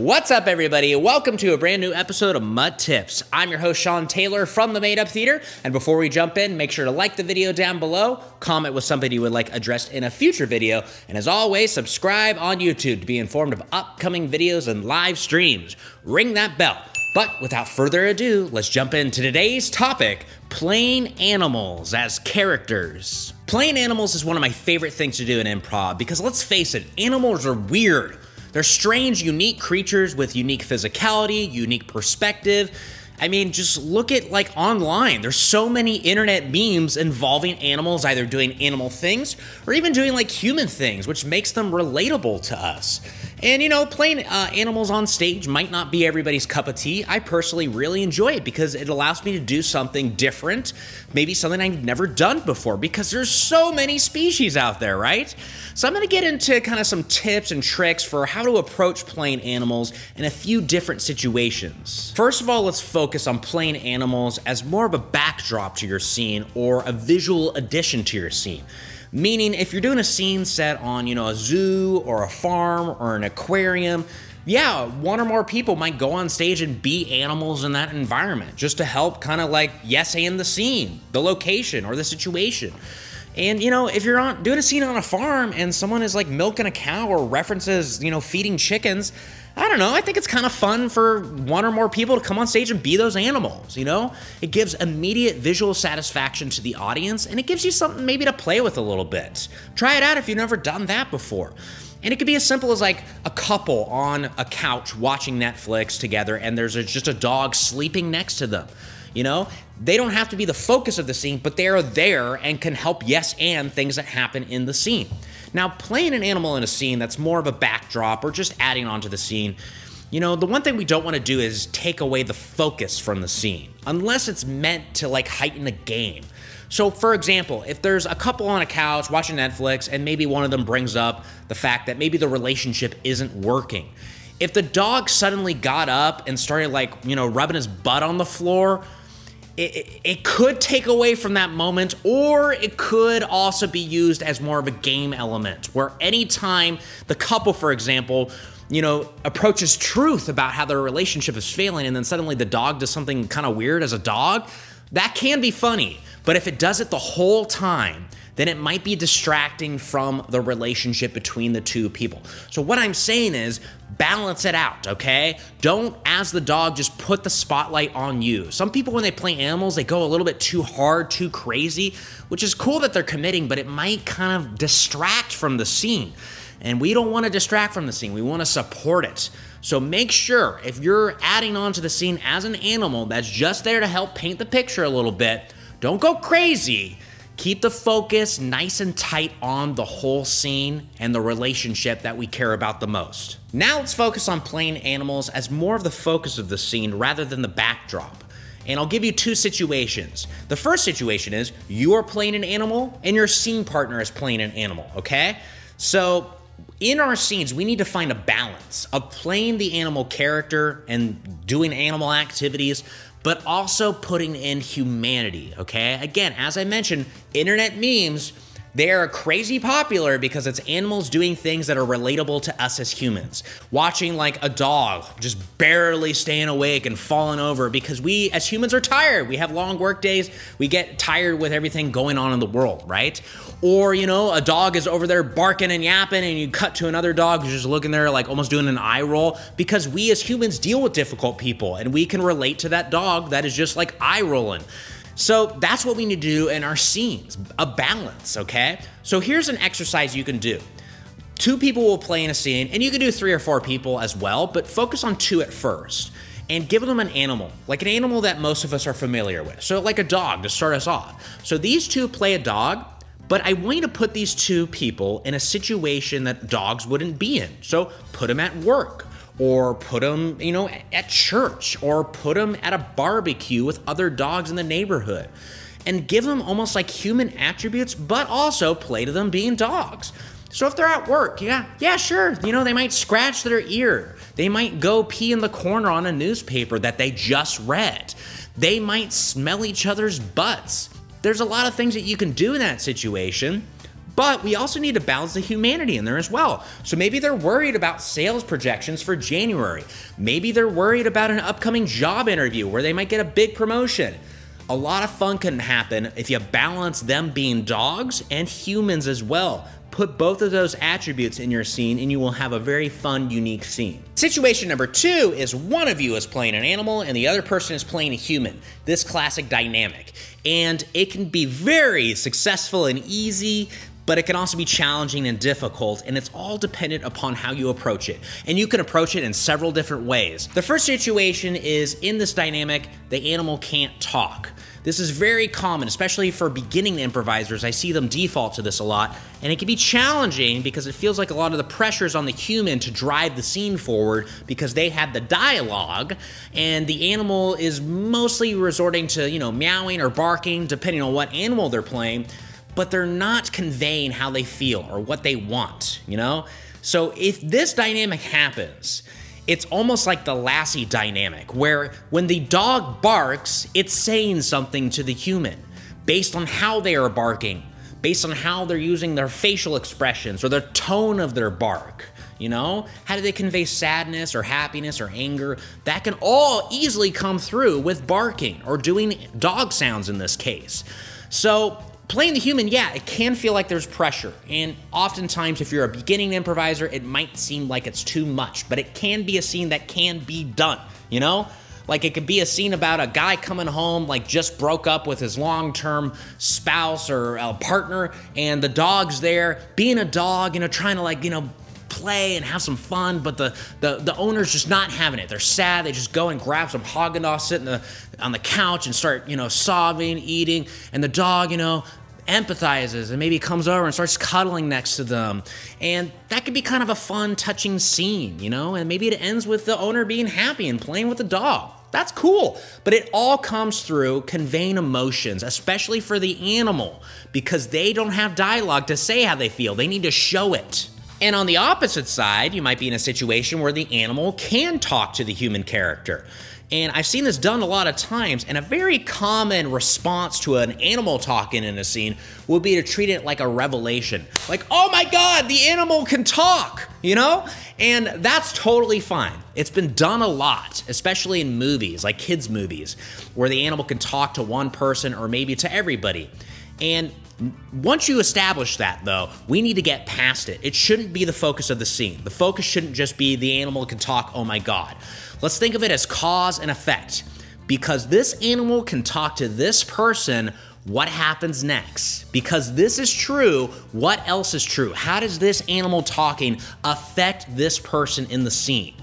What's up, everybody? Welcome to a brand new episode of MUT Tips. I'm your host, Sean Taylor from the Made Up Theater. And before we jump in, make sure to like the video down below, comment with something you would like addressed in a future video, and as always, subscribe on YouTube to be informed of upcoming videos and live streams. Ring that bell. But without further ado, let's jump into today's topic, playing animals as characters. Playing animals is one of my favorite things to do in improv because let's face it, animals are weird. They're strange, unique creatures with unique physicality, unique perspective. I mean, just look at like online. There's so many internet memes involving animals either doing animal things or even doing like human things, which makes them relatable to us. And you know, playing animals on stage might not be everybody's cup of tea. I personally really enjoy it because it allows me to do something different, maybe something I've never done before because there's so many species out there, right? So I'm gonna get into kind of some tips and tricks for how to approach playing animals in a few different situations. First of all, let's focus on playing animals as more of a backdrop to your scene or a visual addition to your scene. Meaning, if you're doing a scene set on, a zoo or a farm or an aquarium, yeah, one or more people might go on stage and be animals in that environment just to help kind of like yes-and the scene, the location, or the situation. And, if you're doing a scene on a farm and someone is like milking a cow or references, feeding chickens, I don't know, I think it's kind of fun for one or more people to come on stage and be those animals, It gives immediate visual satisfaction to the audience, and it gives you something maybe to play with a little bit. Try it out if you've never done that before. And it could be as simple as like a couple on a couch watching Netflix together, and there's just a dog sleeping next to them. They don't have to be the focus of the scene, but they are there and can help and things that happen in the scene. Now, playing an animal in a scene that's more of a backdrop or just adding on to the scene, the one thing we don't want to do is take away the focus from the scene, unless it's meant to like heighten the game. So for example, if there's a couple on a couch watching Netflix and maybe one of them brings up the fact that maybe the relationship isn't working, if the dog suddenly got up and started like, rubbing his butt on the floor, it could take away from that moment, or it could also be used as more of a game element, where anytime the couple, for example, approaches truth about how their relationship is failing, and then suddenly the dog does something kind of weird as a dog, that can be funny. But if it does it the whole time, then it might be distracting from the relationship between the two people. So what I'm saying is, balance it out, okay? Don't, as the dog, just put the spotlight on you. Some people, when they play animals, they go a little bit too hard, too crazy, which is cool that they're committing, but it might kind of distract from the scene. And we don't want to distract from the scene. We want to support it. So make sure, if you're adding on to the scene as an animal that's just there to help paint the picture a little bit, don't go crazy. Keep the focus nice and tight on the whole scene and the relationship that we care about the most. Now let's focus on playing animals as more of the focus of the scene rather than the backdrop. And I'll give you two situations. The first situation is you are playing an animal and your scene partner is playing an animal, okay? So in our scenes, we need to find a balance of playing the animal character and doing animal activities, but also putting in humanity, okay? Again, as I mentioned, internet memes, they are crazy popular because it's animals doing things that are relatable to us as humans. Watching like a dog just barely staying awake and falling over because we as humans are tired. We have long work days. We get tired with everything going on in the world, right? Or, a dog is over there barking and yapping and you cut to another dog who's just looking there like almost doing an eye roll because we as humans deal with difficult people and we can relate to that dog that is just like eye rolling. So that's what we need to do in our scenes, a balance, okay? So here's an exercise you can do. 2 people will play in a scene, and you can do 3 or 4 people as well, but focus on 2 at first. And give them an animal, like an animal that most of us are familiar with. So like a dog to start us off. So these 2 play a dog, but I want you to put these 2 people in a situation that dogs wouldn't be in. So put them at work. Or put them, at church, or put them at a barbecue with other dogs in the neighborhood. And give them almost like human attributes, but also play to them being dogs. So if they're at work, yeah, sure, they might scratch their ear. They might go pee in the corner on a newspaper that they just read. They might smell each other's butts. There's a lot of things that you can do in that situation. But we also need to balance the humanity in there as well. So maybe they're worried about sales projections for January. Maybe they're worried about an upcoming job interview where they might get a big promotion. A lot of fun can happen if you balance them being dogs and humans as well. Put both of those attributes in your scene and you will have a very fun, unique scene. Situation number 2 is one of you is playing an animal and the other person is playing a human. This classic dynamic. And it can be very successful and easy, but it can also be challenging and difficult, and it's all dependent upon how you approach it. And you can approach it in several different ways. The first situation is in this dynamic, the animal can't talk. This is very common, especially for beginning improvisers. I see them default to this a lot, and it can be challenging because it feels like a lot of the pressure is on the human to drive the scene forward because they have the dialogue, and the animal is mostly resorting to, meowing or barking, depending on what animal they're playing, but they're not conveying how they feel or what they want, So if this dynamic happens, it's almost like the Lassie dynamic, where when the dog barks, it's saying something to the human based on how they are barking, based on how they're using their facial expressions or the tone of their bark. How do they convey sadness or happiness or anger? That can all easily come through with barking or doing dog sounds in this case. So playing the human, it can feel like there's pressure. And oftentimes, if you're a beginning improviser, it might seem like it's too much, but it can be a scene that can be done, Like it could be a scene about a guy coming home, like just broke up with his long-term spouse or partner, and the dog's there, being a dog, trying to play and have some fun, but the owner's just not having it. They're sad. They just go and grab some Haagen-Dazs, sit on the couch and start, sobbing, eating, and the dog, empathizes and maybe comes over and starts cuddling next to them. And that could be kind of a fun, touching scene, and maybe it ends with the owner being happy and playing with the dog. That's cool. But it all comes through conveying emotions, especially for the animal, because they don't have dialogue to say how they feel. They need to show it. And on the opposite side, you might be in a situation where the animal can talk to the human character. And I've seen this done a lot of times, and a very common response to an animal talking in a scene would be to treat it like a revelation. Like, oh my God, the animal can talk, And that's totally fine. It's been done a lot, especially in movies, like kids' movies, where the animal can talk to one person or maybe to everybody. And once you establish that, though, we need to get past it. It shouldn't be the focus of the scene. The focus shouldn't just be the animal can talk, oh my God. Let's think of it as cause and effect. Because this animal can talk to this person, what happens next? Because this is true, what else is true? How does this animal talking affect this person in the scene,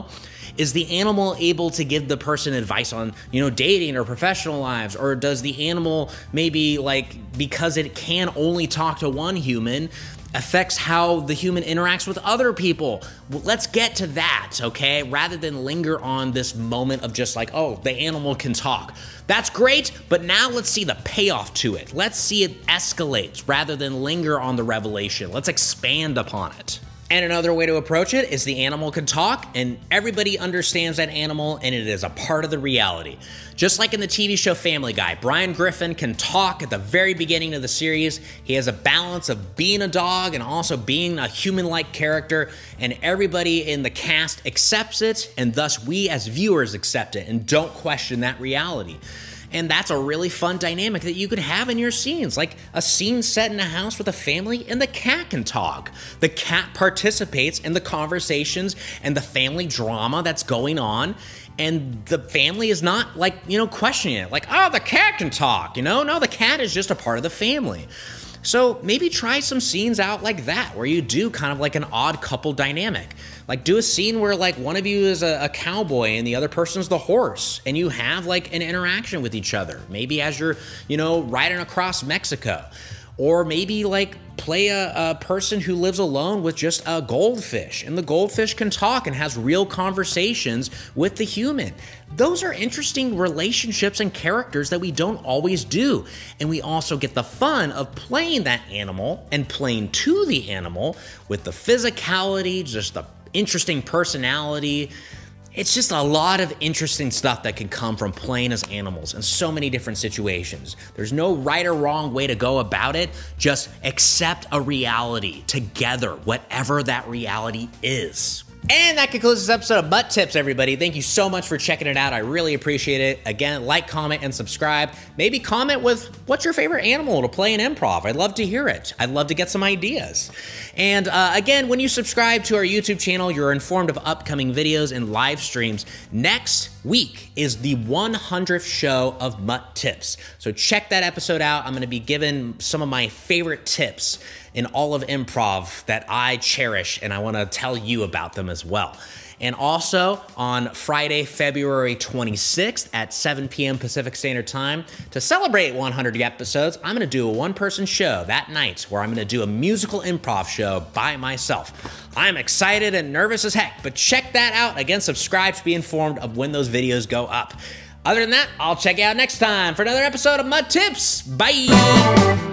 Is the animal able to give the person advice on, dating or professional lives? Or does the animal maybe, because it can only talk to one human, affects how the human interacts with other people? Well, let's get to that, okay? Rather than linger on this moment of just the animal can talk. That's great, but now let's see the payoff to it. Let's see it escalate rather than linger on the revelation. Let's expand upon it. And another way to approach it is the animal can talk, and everybody understands that animal, and it is a part of the reality. Just like in the TV show Family Guy, Brian Griffin can talk at the very beginning of the series. He has a balance of being a dog and also being a human-like character, and everybody in the cast accepts it, and thus we as viewers accept it and don't question that reality. And that's a really fun dynamic that you could have in your scenes, like a scene set in a house with a family and the cat can talk. The cat participates in the conversations and the family drama that's going on, and the family is not questioning it, oh, the cat can talk, No, the cat is just a part of the family. So maybe try some scenes out like that, where you do kind of like an odd couple dynamic. Do a scene where one of you is a cowboy and the other person's the horse, and you have an interaction with each other. Maybe as you're, riding across Mexico. Or maybe play a person who lives alone with just a goldfish, and the goldfish can talk and has real conversations with the human. Those are interesting relationships and characters that we don't always do. And we also get the fun of playing that animal and playing to the animal with the physicality, just the interesting personality. It's just a lot of interesting stuff that can come from playing as animals in so many different situations. There's no right or wrong way to go about it. Just accept a reality together, whatever that reality is. And that concludes this episode of MUT Tips, everybody. Thank you so much for checking it out. I really appreciate it. Again, like, comment, and subscribe. Maybe comment with what's your favorite animal to play in improv. I'd love to hear it. I'd love to get some ideas. And again, when you subscribe to our YouTube channel, you're informed of upcoming videos and live streams. Next week is the 100th show of MUT Tips. So check that episode out. I'm going to be giving some of my favorite tips in all of improv that I cherish, and I want to tell you about them as well. And also on Friday, February 26th at 7 p.m. Pacific Standard Time, to celebrate 100 episodes, I'm going to do a one-person show that night where I'm going to do a musical improv show by myself. I'm excited and nervous as heck, but check that out. Again, subscribe to be informed of when those videos go up. Other than that, I'll check you out next time for another episode of MUT Tips. Bye!